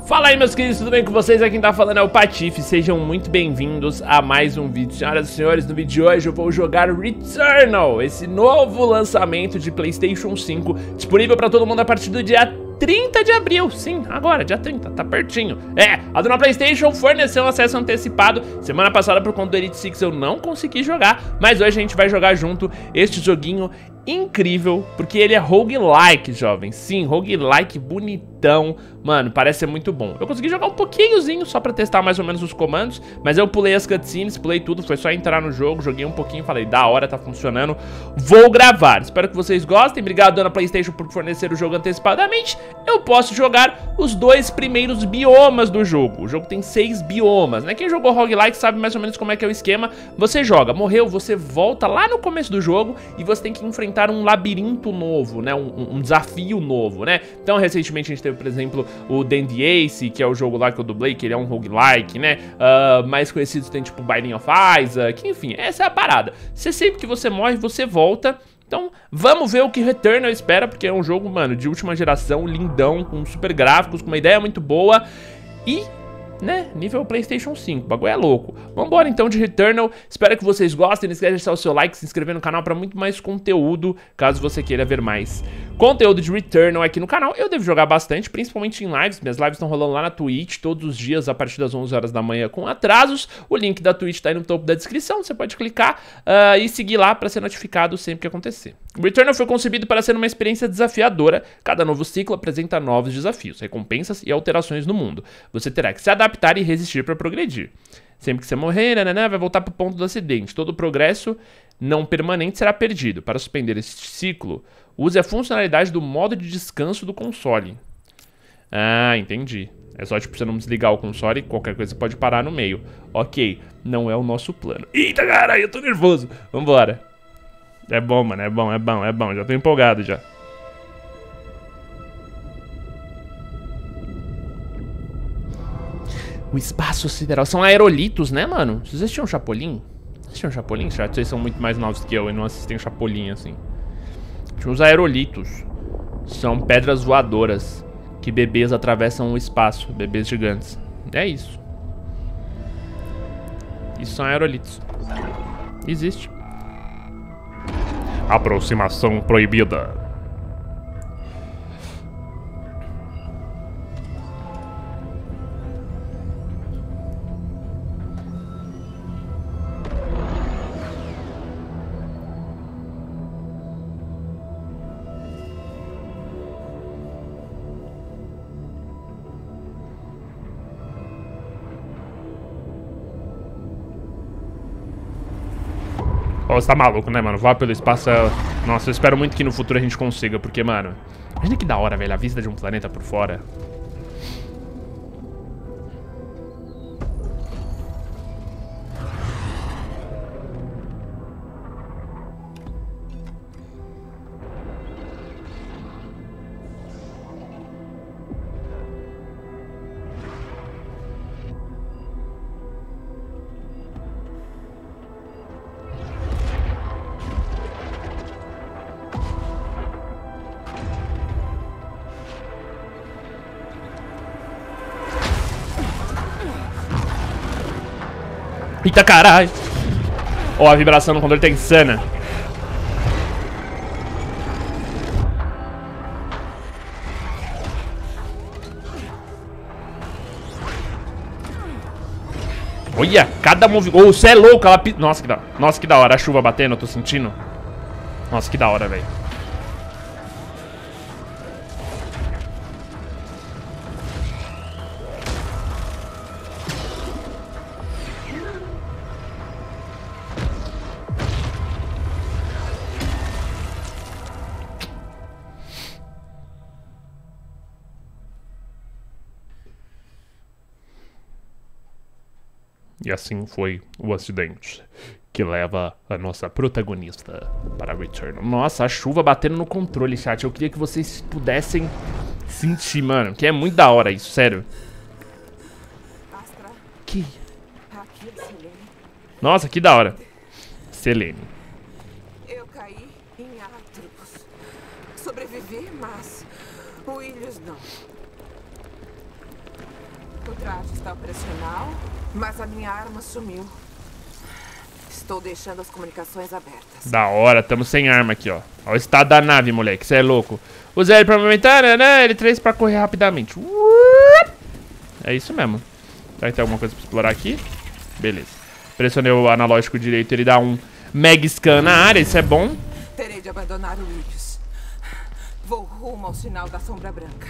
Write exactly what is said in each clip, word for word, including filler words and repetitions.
Fala aí, meus queridos, tudo bem com vocês? Aqui quem tá falando é o Patife, sejam muito bem-vindos a mais um vídeo. Senhoras e senhores, no vídeo de hoje eu vou jogar Returnal, esse novo lançamento de PlayStation cinco, disponível pra todo mundo a partir do dia trinta de abril, sim, agora, dia trinta, tá pertinho. É, a dona PlayStation forneceu um acesso antecipado. Semana passada, por conta do Elite Six, eu não consegui jogar, mas hoje a gente vai jogar junto este joguinho incrível, porque ele é roguelike, jovem. Sim, roguelike bonitão. Mano, parece ser muito bom. Eu consegui jogar um pouquinhozinho só pra testar mais ou menos os comandos, mas eu pulei as cutscenes, pulei tudo, foi só entrar no jogo, joguei um pouquinho, falei, da hora, tá funcionando, vou gravar. Espero que vocês gostem. Obrigado, dona PlayStation, por fornecer o jogo antecipadamente. Eu posso jogar os dois primeiros biomas do jogo. O jogo tem seis biomas, né? Quem jogou roguelike sabe mais ou menos como é que é o esquema. Você joga, morreu, você volta lá no começo do jogo e você tem que enfrentar um labirinto novo, né? Um, um desafio novo, né? Então, recentemente a gente teve, por exemplo, o Dandy Ace, que é o jogo lá que eu dublei, que ele é um roguelike, né? Uh, mais conhecidos tem tipo Binding of Isaac, enfim, essa é a parada. Você sempre que você morre, você volta. Então, vamos ver o que Returnal espera, porque é um jogo, mano, de última geração, lindão, com super gráficos, com uma ideia muito boa e, né, nível PlayStation cinco, o bagulho é louco. Vambora então de Returnal, espero que vocês gostem, não esqueça de deixar o seu like, se inscrever no canal para muito mais conteúdo, caso você queira ver mais conteúdo de Returnal aqui no canal. Eu devo jogar bastante, principalmente em lives, minhas lives estão rolando lá na Twitch todos os dias a partir das onze horas da manhã com atrasos. O link da Twitch tá aí no topo da descrição, você pode clicar uh, e seguir lá para ser notificado sempre que acontecer. O Returnal foi concebido para ser uma experiência desafiadora, cada novo ciclo apresenta novos desafios, recompensas e alterações no mundo. Você terá que se adaptar e resistir para progredir. Sempre que você morrer, nanana, vai voltar para o ponto do acidente. Todo o progresso não permanente será perdido. Para suspender este ciclo, use a funcionalidade do modo de descanso do console. Ah, entendi. É só tipo você não desligar o console e qualquer coisa pode parar no meio. Ok, não é o nosso plano. Eita, caralho, eu tô nervoso. Vambora. É bom, mano, é bom, é bom, é bom. Já tô empolgado já. O espaço sideral. São aerolitos, né, mano? Vocês assistiam Chapolin? Assistiam Chapolin? Vocês são muito mais novos que eu e não assistem Chapolin, assim. Tinha os aerolitos. São pedras voadoras que bebês atravessam o espaço. Bebês gigantes. É isso. Isso são aerolitos. Existe. Aproximação proibida. Oh, você tá maluco, né, mano? Voar pelo espaço é... Nossa, eu espero muito que no futuro a gente consiga, porque, mano... Imagina que da hora, velho, a vista de um planeta por fora. Eita, caralho. Ó, oh, a vibração no controle tá insana. Olha, cada movimento. Oh, você é louco, ela... Nossa, que da... Nossa, que da hora. A chuva batendo, eu tô sentindo. Nossa, que da hora, velho. E assim foi o acidente que leva a nossa protagonista para Returnal. Nossa, a chuva batendo no controle, chat. Eu queria que vocês pudessem sentir, mano. Que é muito da hora isso, sério. Que... Nossa, que da hora. Selene. Eu caí em Atrox. Sobrevivi, mas o Ilios não. O traje está operacional, mas a minha arma sumiu. Estou deixando as comunicações abertas. Da hora, tamo sem arma aqui, ó. Olha o estado da nave, moleque, cê é louco. Usa ele pra aumentar, né? Ele três pra correr rapidamente. É isso mesmo. Vai ter alguma coisa pra explorar aqui? Beleza. Pressionei o analógico direito, ele dá um mega scan na área, isso é bom. Terei de abandonar o Ilios. Vou rumo ao sinal da sombra branca.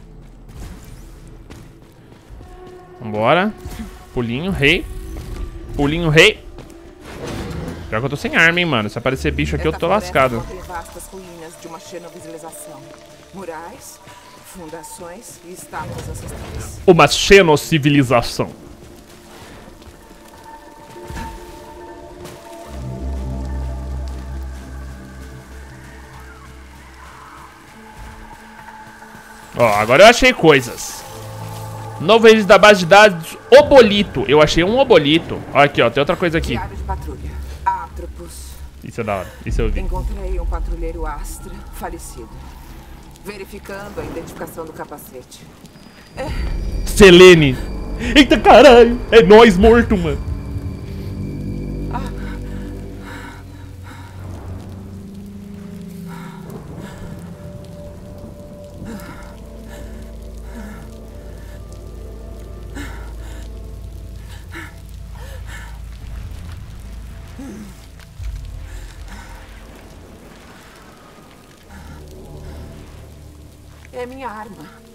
Vambora. Pulinho, rei. Pulinho, rei. Pior que eu tô sem arma, hein, mano. Se aparecer bicho aqui, eu tô lascado. Tem vastas ruínas de uma xenovisualização. Murais, fundações e estátuas ancestrais. Uma xenocivilização. Ó, agora eu achei coisas. Novo registro da base de dados, Obolito. Eu achei um Obolito. Ó, aqui, ó, tem outra coisa aqui. Diário de patrulha. Atropos. Isso é da hora, isso eu vi. Encontrei um patrulheiro Astra falecido. Verificando a identificação do capacete. É. Selene. Eita caralho, é nós morto, mano. Ah. É minha arma.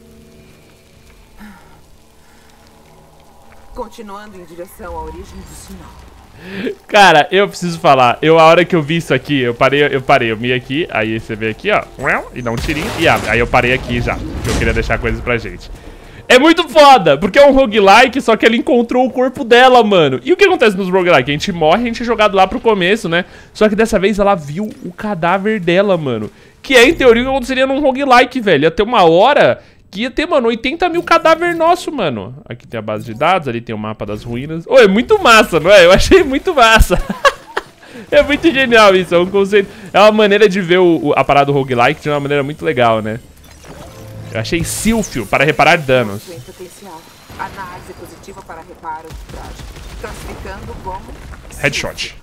Continuando em direção à origem do sinal. Cara, eu preciso falar. Eu, a hora que eu vi isso aqui, eu parei, eu parei, eu vi aqui, aí você vê aqui, ó, e dá um tirinho, e abre. Aí eu parei aqui já, porque eu queria deixar coisas pra gente. É muito foda, porque é um roguelike, só que ele encontrou o corpo dela, mano. E o que acontece nos roguelike? A gente morre, a gente é jogado lá pro começo, né? Só que dessa vez ela viu o cadáver dela, mano. Que é, em teoria, o que aconteceria num roguelike, velho. Ia ter uma hora que ia ter, mano, oitenta mil cadáver nosso, mano. Aqui tem a base de dados, ali tem o mapa das ruínas. Ô, é muito massa, não é? Eu achei muito massa. É muito genial isso, é um conceito. É uma maneira de ver o, o, a parada do roguelike de uma maneira muito legal, né? Eu achei Silphio para reparar danos. Tem potencial. Análise positiva para reparo de traje. Classificando como headshot.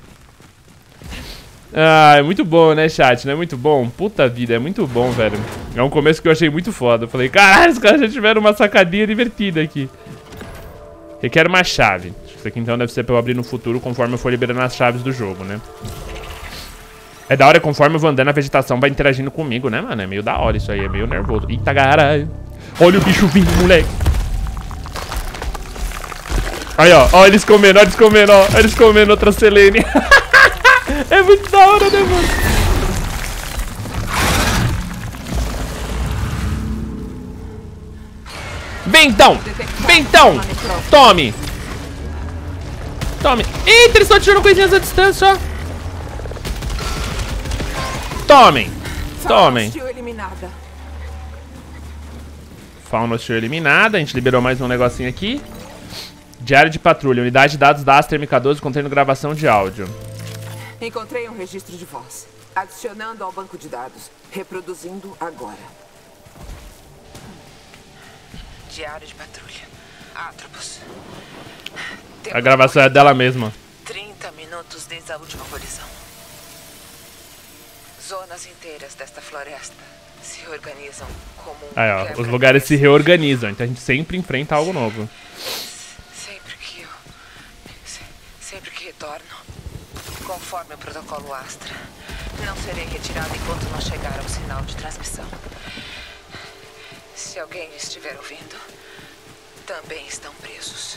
Ah, é muito bom, né, chat? Não é muito bom? Puta vida, é muito bom, velho. É um começo que eu achei muito foda. Eu falei, caralho, os caras já tiveram uma sacadinha divertida aqui. Requer uma chave. Isso aqui então deve ser pra eu abrir no futuro conforme eu for liberando as chaves do jogo, né? É da hora conforme eu vou andando, a vegetação vai interagindo comigo, né, mano? É meio da hora isso aí, é meio nervoso. Eita, caralho. Olha o bicho vindo, moleque. Aí, ó. Ó, eles comendo, ó, eles comendo, ó. Eles comendo outra Selene. É muito da hora, né, mano? Vem então! Vem então! Tome! Tome! Eita, eles estão atirando coisinhas à distância, ó! Tomem! Tomem! Fauna hostil eliminada. A gente liberou mais um negocinho aqui. Diário de patrulha. Unidade de dados da Astra M K doze contendo gravação de áudio. Encontrei um registro de voz. Adicionando ao banco de dados. Reproduzindo agora. Diário de patrulha. Atropos. A gravação é dela mesma. trinta minutos desde a última colisão. Zonas inteiras desta floresta se reorganizam como um Aí, ó, os lugares se reorganizam, então a gente sempre enfrenta algo novo. Sempre que eu... Sempre que retorno, conforme o protocolo Astra, não serei retirado enquanto não chegar ao sinal de transmissão. Se alguém estiver ouvindo, também estão presos.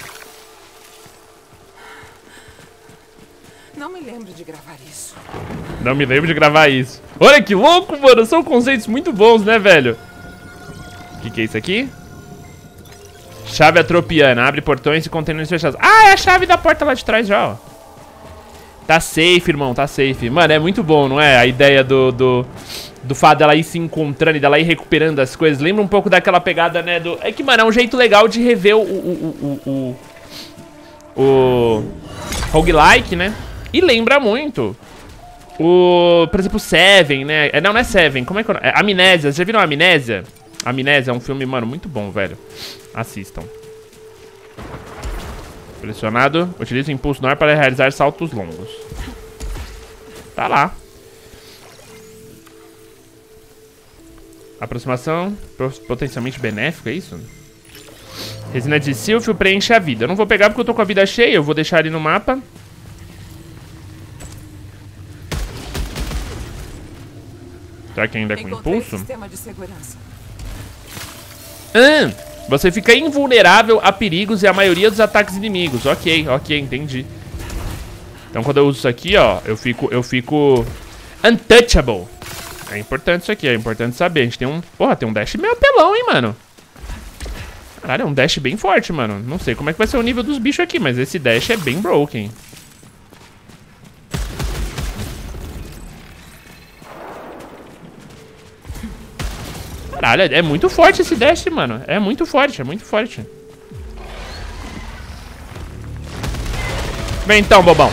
Não me lembro de gravar isso. Não me lembro de gravar isso. Olha que louco, mano. São conceitos muito bons, né, velho? O que, que é isso aqui? Chave atropiana. Abre portões e contenedores fechados. Ah, é a chave da porta lá de trás já, ó. Tá safe, irmão. Tá safe. Mano, é muito bom, não é? A ideia do... do... Do fato dela ir se encontrando e dela ir recuperando as coisas. Lembra um pouco daquela pegada, né? Do... É que, mano, é um jeito legal de rever o... O... O... O... o roguelike, né? E lembra muito o... Por exemplo, Seven, né? É, não, não é Seven. Como é que é? É Amnésia. Vocês já viram Amnésia? Amnésia é um filme, mano, muito bom, velho. Assistam. Pressionado. Utiliza o impulso no ar para realizar saltos longos. Tá lá. Aproximação potencialmente benéfica, é isso? Resina de Silphio preenche a vida. Eu não vou pegar porque eu tô com a vida cheia. Eu vou deixar ali no mapa. Será que ainda é com impulso? Sistema de segurança. Ah, você fica invulnerável a perigos e a maioria dos ataques inimigos. Ok, ok, entendi. Então quando eu uso isso aqui, ó, eu fico, eu fico untouchable. É importante isso aqui, é importante saber. A gente tem um... Porra, tem um dash meio apelão, hein, mano. Caralho, é um dash bem forte, mano. Não sei como é que vai ser o nível dos bichos aqui, mas esse dash é bem broken. Caralho, é muito forte esse dash, mano. É muito forte, é muito forte. Vem então, bobão.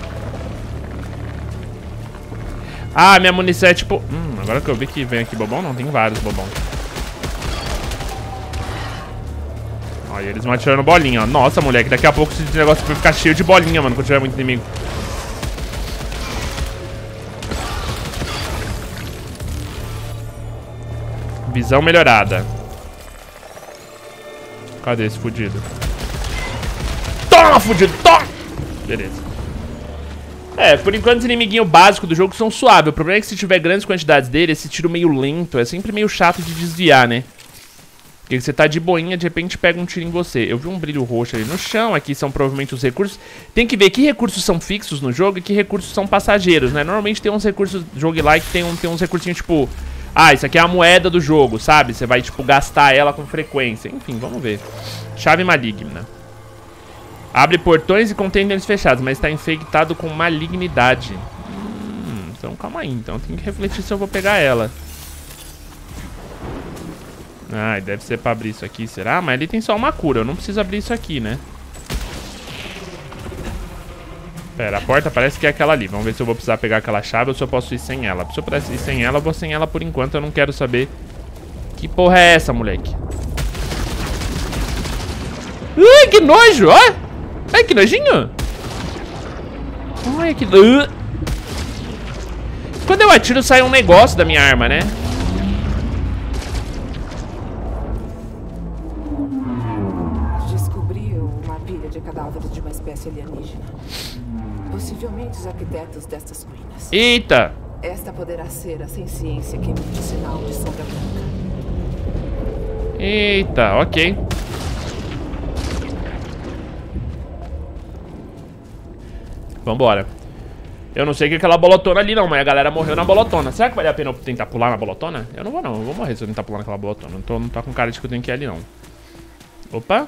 Ah, minha munição é tipo... Hum, agora que eu vi que vem aqui bobão, não, tem vários bobão. Olha, eles vão atirando bolinha, ó. Nossa, moleque, daqui a pouco esse negócio vai ficar cheio de bolinha, mano, quando tiver muito inimigo. Visão melhorada. Cadê esse fudido? Toma, fudido, toma! Beleza. É, por enquanto os inimiguinhos básicos do jogo são suaves. O problema é que se tiver grandes quantidades dele, esse tiro meio lento é sempre meio chato de desviar, né? Porque você tá de boinha, de repente pega um tiro em você. Eu vi um brilho roxo ali no chão. Aqui são provavelmente os recursos. Tem que ver que recursos são fixos no jogo e que recursos são passageiros, né? Normalmente tem uns recursos... Roguelike tem, um, tem uns recursinhos tipo... Ah, isso aqui é a moeda do jogo, sabe? Você vai, tipo, gastar ela com frequência. Enfim, vamos ver. Chave maligna. Abre portões e containers fechados, mas está infectado com malignidade. Hum, então calma aí. Então tem que refletir se eu vou pegar ela. Ah, deve ser pra abrir isso aqui, será? Mas ele tem só uma cura, eu não preciso abrir isso aqui, né? Pera, a porta parece que é aquela ali. Vamos ver se eu vou precisar pegar aquela chave ou se eu posso ir sem ela. Se eu pudesse ir sem ela, eu vou sem ela por enquanto. Eu não quero saber que porra é essa, moleque. Ai, que nojo, ó. Ai, que nojinho. Ai, que... Uh. Quando eu atiro, sai um negócio da minha arma, né? Cadáveres de uma espécie alienígena. Possivelmente os arquitetos destas ruínas. Eita! Esta poderá ser a ciência que emite sinal de sombra branca. Eita, ok. Vambora. Eu não sei o que é aquela bolotona ali não, mas a galera morreu na bolotona. Será que vale a pena eu tentar pular na bolotona? Eu não vou não, eu vou morrer se eu tentar pular naquela bolotona. Não tô, não tô com cara de que eu tenho que ir ali não. Opa.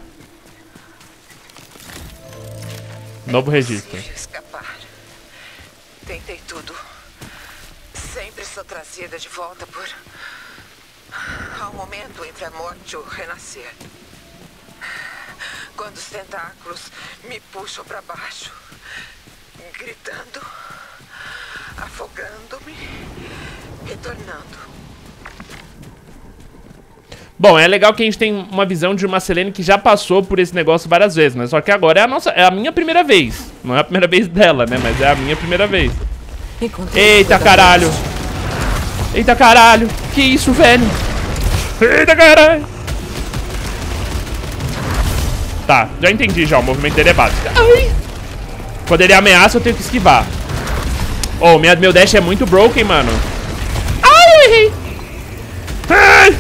Novo registro. Escapar. Tentei tudo. Sempre sou trazida de volta por... ao momento entre a morte e o renascer. Quando os tentáculos me puxam para baixo, gritando, afogando-me, retornando. Bom, é legal que a gente tem uma visão de uma Selene que já passou por esse negócio várias vezes, né? Só que agora é a nossa, é a minha primeira vez. Não é a primeira vez dela, né? Mas é a minha primeira vez. Eita, caralho. Eita, caralho. Que isso, velho? Eita, caralho. Tá, já entendi já. O movimento dele é básico. Ai. Quando ele ameaça, eu tenho que esquivar. Oh, minha, meu dash é muito broken, mano. Ai, eu errei. Ai.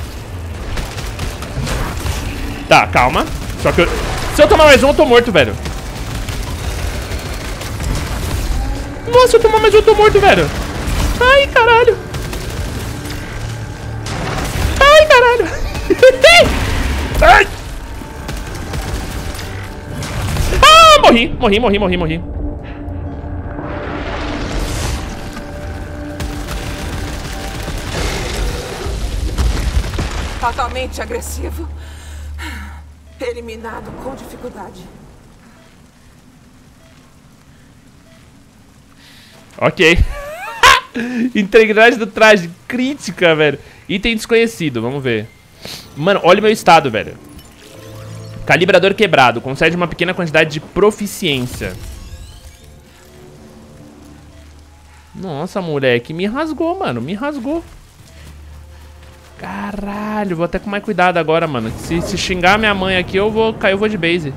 Tá, calma. Só que eu... Se eu tomar mais um, eu tô morto, velho. Nossa, se eu tomar mais um, eu tô morto, velho. Ai, caralho. Ai, caralho. Ai. Ah, morri. Morri, morri, morri, morri. Totalmente agressivo. Eliminado com dificuldade. Ok. Integridade do traje. Crítica, velho. Item desconhecido. Vamos ver. Mano, olha o meu estado, velho. Calibrador quebrado. Concede uma pequena quantidade de proficiência. Nossa, moleque. Me rasgou, mano. Me rasgou. Caralho. Vou até com mais cuidado agora, mano. Se, se xingar minha mãe aqui, eu vou cair, eu vou de base.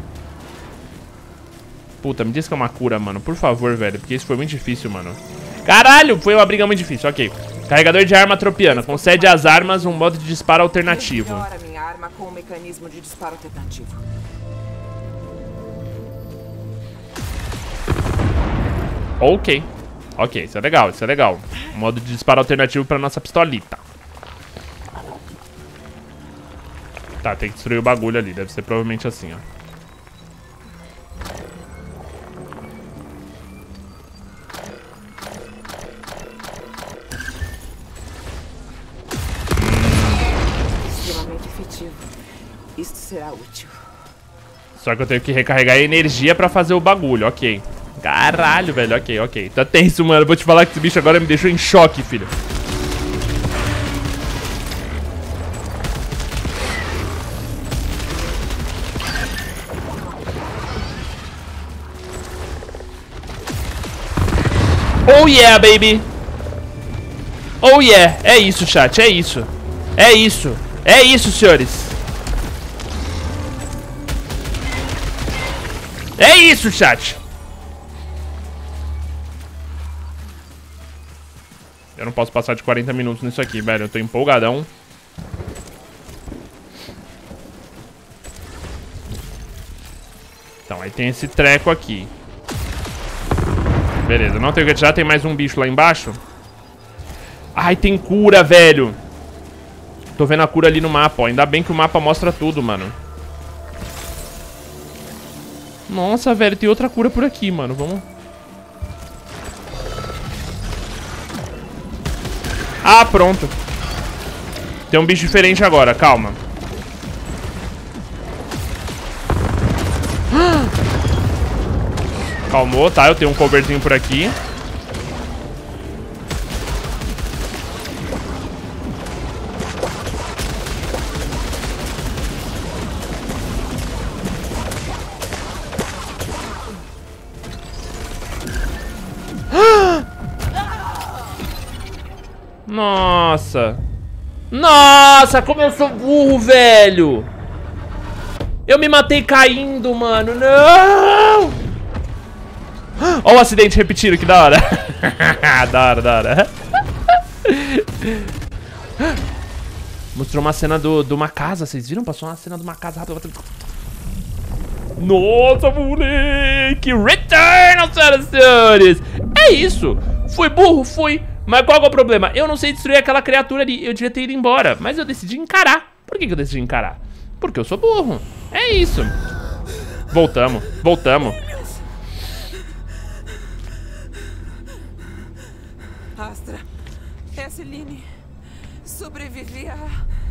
Puta, me diz que é uma cura, mano. Por favor, velho. Porque isso foi muito difícil, mano. Caralho. Foi uma briga muito difícil. Ok. Carregador de arma tropiana. Concede às armas um modo de disparo alternativo. Minha arma com um mecanismo de disparo alternativo. Ok. Ok, isso é legal, isso é legal. Um modo de disparo alternativo pra nossa pistolita. Tá, tem que destruir o bagulho ali. Deve ser provavelmente assim, ó. Isso será útil. Só que eu tenho que recarregar a energia pra fazer o bagulho, ok. Caralho, velho, ok, ok. Tá tenso, mano. Vou te falar que esse bicho agora me deixou em choque, filho. Oh yeah, baby. Oh yeah. É isso, chat, é isso. É isso. É isso, senhores. É isso, chat. Eu não posso passar de quarenta minutos nisso aqui, velho. Eu tô empolgadão. Então, aí tem esse treco aqui. Beleza, não tem o que atirar. Tem mais um bicho lá embaixo. Ai, tem cura, velho. Tô vendo a cura ali no mapa, ó. Ainda bem que o mapa mostra tudo, mano. Nossa, velho, tem outra cura por aqui, mano. Vamos... Ah, pronto. Tem um bicho diferente agora, calma. Calmou, tá? Eu tenho um coverzinho por aqui. Nossa. Nossa, como eu sou burro, velho. Eu me matei caindo, mano. Não. Olha o acidente repetido, que da hora. Da hora, da hora. Mostrou uma cena do, de uma casa, vocês viram? Passou uma cena de uma casa rápida. Nossa, moleque. Return, senhoras e senhores. É isso. Fui burro, fui. Mas qual é o problema? Eu não sei destruir aquela criatura ali. Eu devia ter ido embora. Mas eu decidi encarar. Por que que eu decidi encarar? Porque eu sou burro. É isso. Voltamos. Voltamos. Astra. É a Celine. Sobrevivi a...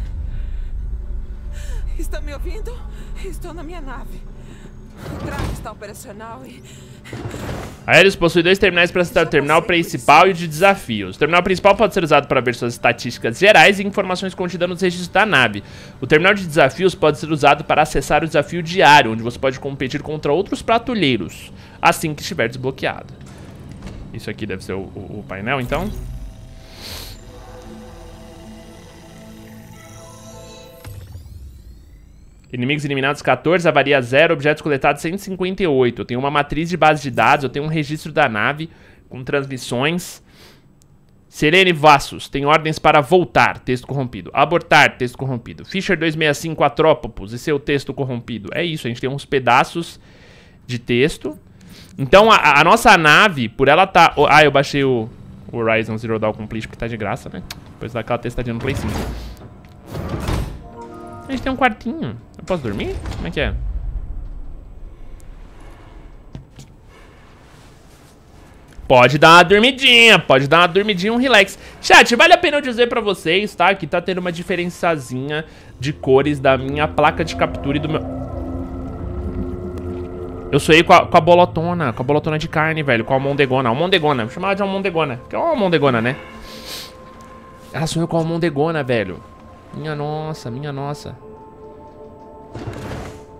Está me ouvindo? Estou na minha nave. O traje está operacional e... Aéreos possui dois terminais para acessar o terminal principal e o de desafios. O terminal principal pode ser usado para ver suas estatísticas gerais e informações contidas nos registros da nave. O terminal de desafios pode ser usado para acessar o desafio diário, onde você pode competir contra outros patrulheiros, assim que estiver desbloqueado. Isso aqui deve ser o, o, o painel, então. Inimigos eliminados quatorze, avaria zero, objetos coletados cento e cinquenta e oito. Eu tenho uma matriz de base de dados, eu tenho um registro da nave com transmissões. Serene Vassos, tem ordens para voltar, texto corrompido. Abortar, texto corrompido. Fischer duzentos e sessenta e cinco, Atrópopos e seu texto corrompido. É isso, a gente tem uns pedaços de texto. Então a, a nossa nave, por ela tá... Ah, eu baixei o, o Horizon Zero Dawn Complete porque tá de graça, né? Depois daquela testadinha no Play cinco. A gente tem um quartinho. Eu posso dormir? Como é que é? Pode dar uma dormidinha, pode dar uma dormidinha, um relax. Chat, vale a pena eu dizer pra vocês, tá? Que tá tendo uma diferençazinha de cores da minha placa de captura e do meu... Eu sonhei com a, com a bolotona, com a bolotona de carne, velho. Com a almondegona, almondegona. Vou chamar ela de almondegona, que é uma almondegona, né? Ela sonhou com a almondegona, velho. Minha nossa, minha nossa.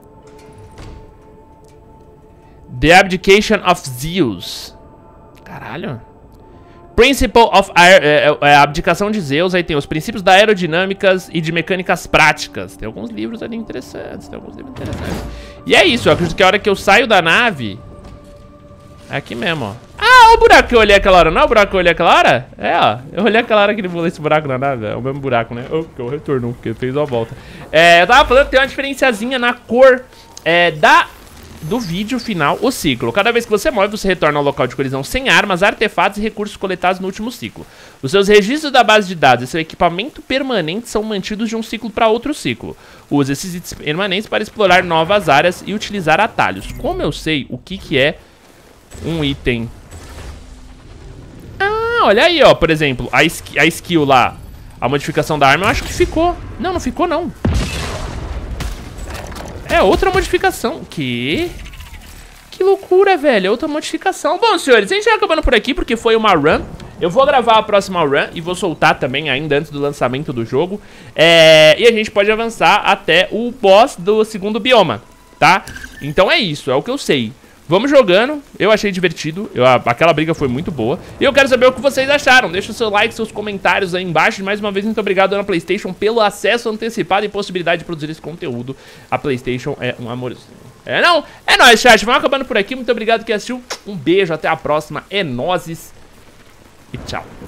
The Abdication of Zeus. Caralho. Principle of Aer é, é, a abdicação de Zeus. Aí tem os princípios da aerodinâmicas e de mecânicas práticas. Tem alguns livros ali interessantes. Tem alguns livros interessantes. E é isso. Eu acredito que a hora que eu saio da nave... É aqui mesmo, ó. Ah, o buraco que eu olhei aquela hora. Não é o buraco que eu olhei aquela hora? É, ó. Eu olhei aquela hora que ele pulou esse buraco na nave. É o mesmo buraco, né? Oh, que eu retornou, porque fez uma volta. É, eu tava falando que tem uma diferenciazinha na cor é, da... do vídeo final, o ciclo. Cada vez que você morre, você retorna ao local de colisão sem armas, artefatos e recursos coletados no último ciclo. Os seus registros da base de dados e seu equipamento permanente são mantidos de um ciclo para outro ciclo. Use esses itens permanentes para explorar novas áreas e utilizar atalhos. Como eu sei o que, que é um item? Ah, olha aí, ó. Por exemplo, a, sk a skill lá, a modificação da arma, eu acho que ficou. Não, não ficou, não. É outra modificação. Que? Que loucura, velho. É outra modificação. Bom, senhores, a gente vai acabando por aqui porque foi uma run. Eu vou gravar a próxima run e vou soltar também ainda antes do lançamento do jogo. É... E a gente pode avançar até o boss do segundo bioma, tá? Então é isso, é o que eu sei. Vamos jogando, eu achei divertido, eu, aquela briga foi muito boa. E eu quero saber o que vocês acharam. Deixa o seu like, seus comentários aí embaixo. E mais uma vez, muito obrigado, Dona PlayStation, pelo acesso antecipado e possibilidade de produzir esse conteúdo. A PlayStation é um amorzinho. É não? É nóis, chat. Vamos acabando por aqui. Muito obrigado que assistiu. Um beijo, até a próxima. É nóis. E tchau.